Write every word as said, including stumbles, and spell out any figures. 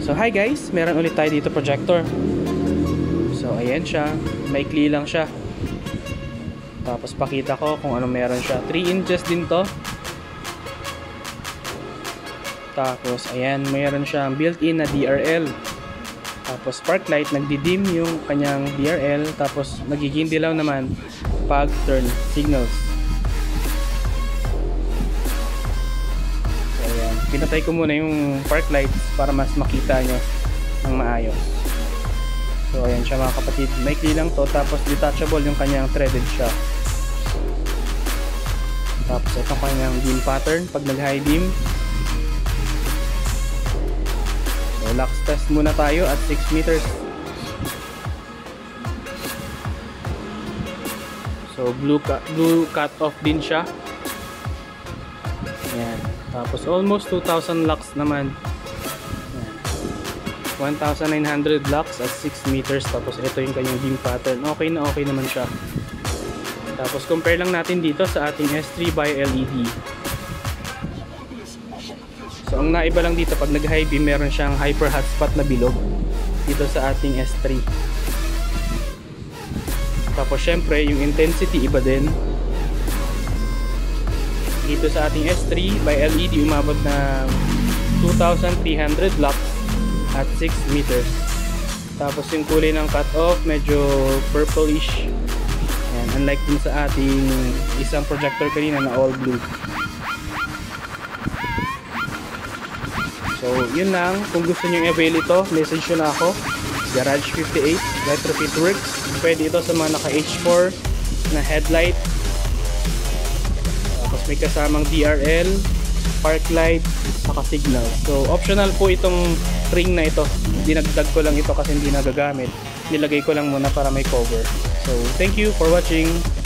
So hi guys, meron ulit tayo dito projector. So ayan siya, maikli lang siya. Tapos pakita ko kung ano meron siya. three inches din to. Tapos ayan, mayroon siyang built-in na D R L. Tapos Parklight, nagdi-dim yung kanyang D R L. Tapos magiging dilaw naman pag turn signals. So ayan, pinatay ko muna yung Parklight para mas makita nyo ng maayos. So ayan siya mga kapatid, maikli lang to. Tapos detachable yung kanyang threaded siya. Tapos itong kanyang dim pattern pag nag-high dim. So lux test muna tayo at six meters. So blue, cut, blue cut off din siya. Ayan. Tapos almost two thousand lux naman. Ayan. one thousand nine hundred lux at six meters. Tapos ito yung kanyang beam pattern. Okay na okay naman siya. Tapos compare lang natin dito sa ating S three by L E D. So ang naiba lang dito pag nag-high beam, meron siyang hyper hotspot na bilog dito sa ating S three. Tapos syempre yung intensity iba din. Dito sa ating S three by L E D umabot na two thousand three hundred lux at six meters. Tapos yung kulay ng cut off medyo purplish. Ayan, unlike dun sa ating isang projector kanina na all blue. So yun lang, kung gusto nyo i-avail ito, message nyo na ako. Garage fifty-eight Retrofit Works. Pwede ito sa mga naka H four na headlight. Tapos may kasamang D R L, Parklight, saka signal. So optional po itong ring na ito. Dinagdag ko lang ito kasi hindi nagagamit. Nilagay ko lang muna para may cover. So thank you for watching.